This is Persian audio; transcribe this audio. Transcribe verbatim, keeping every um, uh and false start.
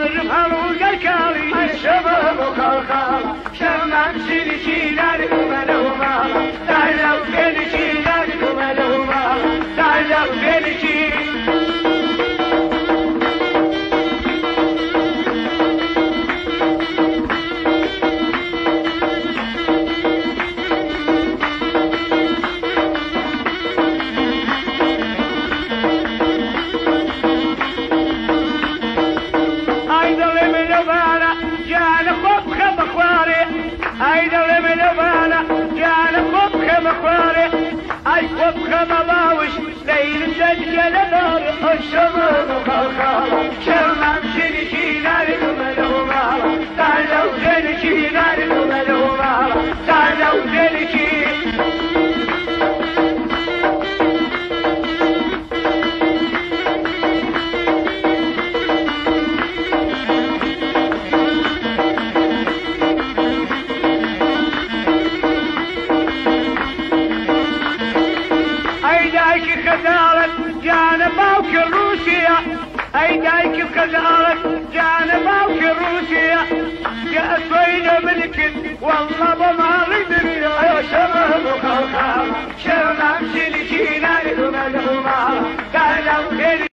Alırım halugar kali ay şababı kalkal şemem silişiler umele umala daylav gelişiler umele umala daylav gelişiler. أيضا من بالا جانا فوق مخواري أي فوق مباوش ليل الدجل نار الشمال خلخال شمام شنشي نار ملوما تعالوا شنشي نار ملوما تعالوا شنشي. جانباوك روسيا اي دايك الخزارة جانباوك روسيا جاءت بين ملك والله بما غدر يا شباب خلخال